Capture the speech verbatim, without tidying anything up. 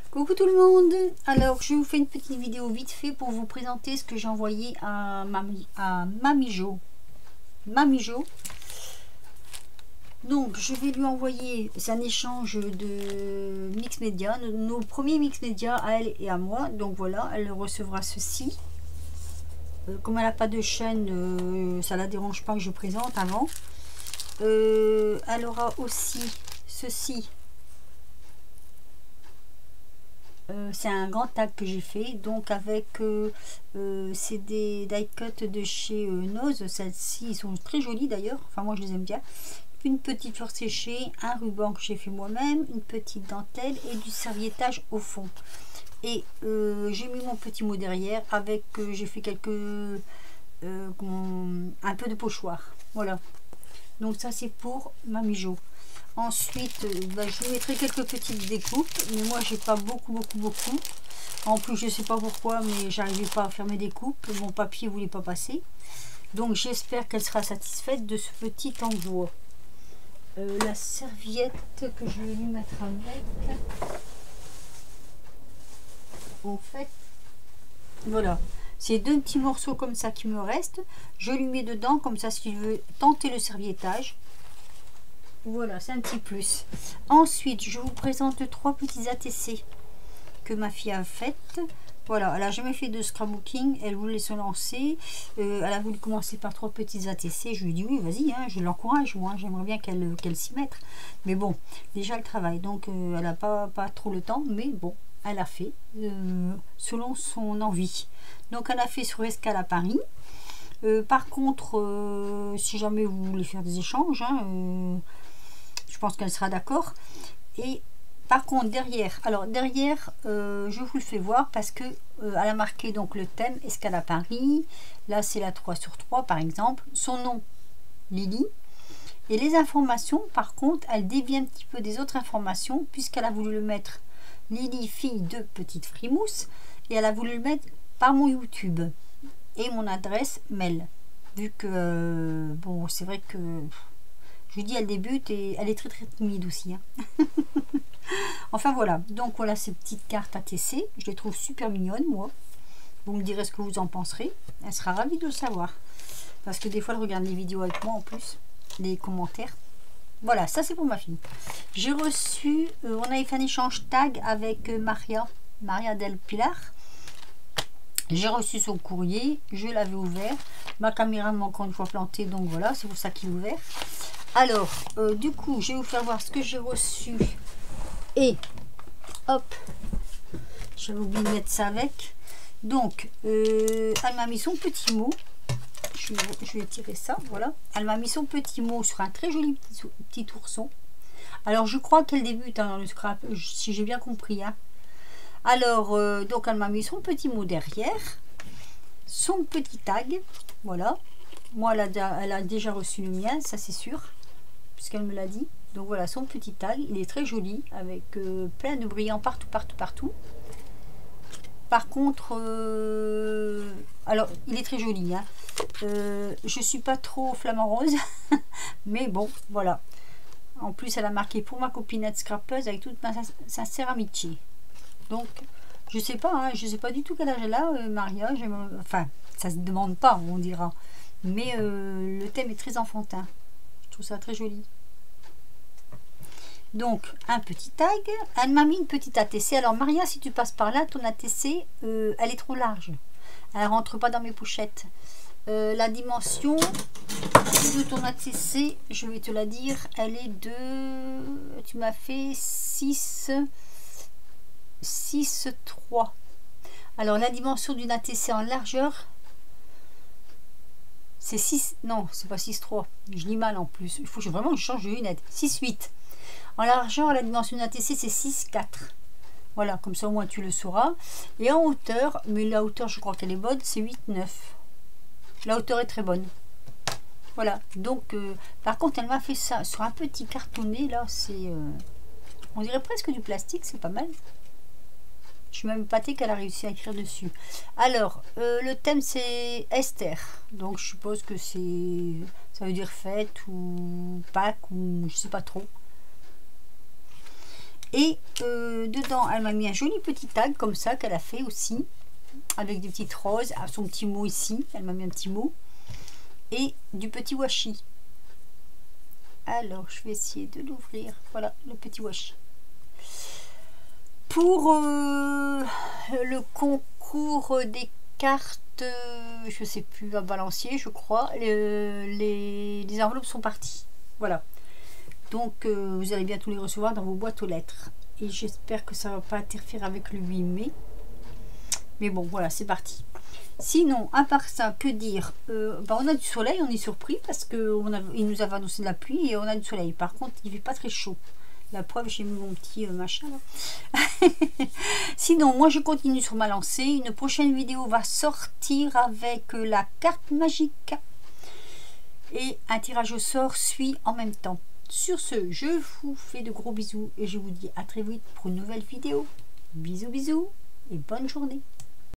Coucou tout le monde. Alors je vous fais une petite vidéo vite fait pour vous présenter ce que j'ai envoyé à Mamie, à Mamie Jo. Mamie Jo. Donc je vais lui envoyer, c'est un échange de mix média, nos, nos premiers mix média à elle et à moi. Donc voilà, elle recevra ceci. Euh, comme elle n'a pas de chaîne, euh, ça la dérange pas que je présente avant. Euh, elle aura aussi ceci. Euh, c'est un grand tag que j'ai fait, donc avec euh, euh, c'est des die cut de chez euh, Nose. Celles-ci ils sont très jolies d'ailleurs, enfin moi je les aime bien. Une petite fleur séchée, un ruban que j'ai fait moi-même, une petite dentelle et du serviettage au fond. Et euh, j'ai mis mon petit mot derrière avec euh, j'ai fait quelques euh, un peu de pochoir. Voilà, donc ça c'est pour Mamie Jo. Ensuite, bah, je vous mettrai quelques petites découpes, mais moi j'ai pas beaucoup beaucoup beaucoup. En plus je sais pas pourquoi, mais j'arrivais pas à faire mes découpes, mon papier voulait pas passer. Donc j'espère qu'elle sera satisfaite de ce petit envoi. Euh, la serviette que je vais lui mettre avec, en fait, voilà, c'est deux petits morceaux comme ça qui me restent. Je lui mets dedans comme ça si je veux tenter le serviettage. Voilà, c'est un petit plus. Ensuite, je vous présente trois petits A T C que ma fille a faites. Voilà, elle n'a jamais fait de scrapbooking, elle voulait se lancer. Euh, elle a voulu commencer par trois petits A T C. Je lui ai dit oui, vas-y, hein, je l'encourage. Moi, j'aimerais bien qu'elle qu'elle s'y mette. Mais bon, déjà elle travaille, donc euh, elle n'a pas, pas trop le temps. Mais bon, elle a fait euh, selon son envie. Donc, elle a fait sur Escale à Paris. Euh, par contre, euh, si jamais vous voulez faire des échanges, hein, euh, je pense qu'elle sera d'accord. Et par contre derrière, alors derrière euh, je vous le fais voir parce que euh, elle a marqué donc le thème Escale à Paris. Là c'est la trois sur trois par exemple, son nom Lily, et les informations par contre elle dévie un petit peu des autres informations puisqu'elle a voulu le mettre Lily fille de petite frimousse, et elle a voulu le mettre par mon YouTube et mon adresse mail, vu que euh, bon c'est vrai que je lui dis elle débute et elle est très très timide aussi, hein. Enfin voilà, donc voilà ces petites cartes A T C, je les trouve super mignonnes moi. Vous me direz ce que vous en penserez, elle sera ravie de le savoir. Parce que des fois elle regarde les vidéos avec moi en plus, les commentaires. Voilà, ça c'est pour ma fille. J'ai reçu, euh, on avait fait un échange tag avec euh, Maria, Maria del Pilar. J'ai reçu son courrier, je l'avais ouvert. Ma caméra m'a encore une fois plantée, donc voilà, c'est pour ça qu'il est ouvert. Alors, euh, du coup, je vais vous faire voir ce que j'ai reçu. Et, hop, j'avais oublié de mettre ça avec. Donc, euh, elle m'a mis son petit mot. Je vais, je vais tirer ça, voilà. Elle m'a mis son petit mot sur un très joli petit, petit ourson. Alors, je crois qu'elle débute hein, dans le scrap, si j'ai bien compris. Hein. Alors, euh, donc, elle m'a mis son petit mot derrière. Son petit tag, voilà. Moi, elle a, elle a déjà reçu le mien, ça c'est sûr, puisqu'elle me l'a dit. Donc voilà, son petit tag, il est très joli, avec euh, plein de brillants partout, partout, partout. Par contre, euh, alors, il est très joli. Hein. Euh, je suis pas trop flamant rose, mais bon, voilà. En plus, elle a marqué pour ma copinette scrapeuse avec toute ma sincère amitié. Donc, je sais pas, hein, je sais pas du tout quel âge elle a, euh, Maria. Enfin, ça se demande pas, on dira. Mais euh, le thème est très enfantin. Je trouve ça très joli. Donc, un petit tag. Elle m'a mis une petite A T C. Alors, Maria, si tu passes par là, ton A T C, euh, elle est trop large. Elle rentre pas dans mes pochettes. Euh, la dimension de ton A T C, je vais te la dire, elle est de... Tu m'as fait six, six, trois. Alors, la dimension d'une A T C en largeur, c'est six... Non, c'est pas six, trois. Je lis mal en plus. Il faut vraiment que je change de lunettes. six, huit. En largeur, la dimension d'un A T C, c'est six, quatre. Voilà, comme ça au moins tu le sauras. Et en hauteur, mais la hauteur, je crois qu'elle est bonne, c'est huit, neuf. La hauteur est très bonne. Voilà, donc, euh, par contre, elle m'a fait ça sur un petit cartonné, là, c'est... Euh, on dirait presque du plastique, c'est pas mal. Je suis même épatée qu'elle a réussi à écrire dessus. Alors, euh, le thème, c'est Esther. Donc, je suppose que c'est... Ça veut dire fête ou Pâques ou je sais pas trop. Et euh, dedans, elle m'a mis un joli petit tag comme ça qu'elle a fait aussi, avec des petites roses, à son petit mot ici, elle m'a mis un petit mot, et du petit washi. Alors, je vais essayer de l'ouvrir. Voilà, le petit washi. Pour euh, le concours des cartes, euh, je sais plus, à Balancier, je crois, les, les, les enveloppes sont parties. Voilà. Donc, euh, vous allez bientôt les recevoir dans vos boîtes aux lettres. Et j'espère que ça ne va pas interférer avec le huit mai. Mais bon, voilà, c'est parti. Sinon, à part ça, que dire, euh, bah, on a du soleil, on est surpris parce qu'il nous avait annoncé de la pluie et on a du soleil. Par contre, il ne fait pas très chaud. La preuve, j'ai mis mon petit euh, machin là. Sinon, moi je continue sur ma lancée. Une prochaine vidéo va sortir avec euh, la carte magique. Et un tirage au sort suit en même temps. Sur ce, je vous fais de gros bisous et je vous dis à très vite pour une nouvelle vidéo. Bisous, bisous et bonne journée.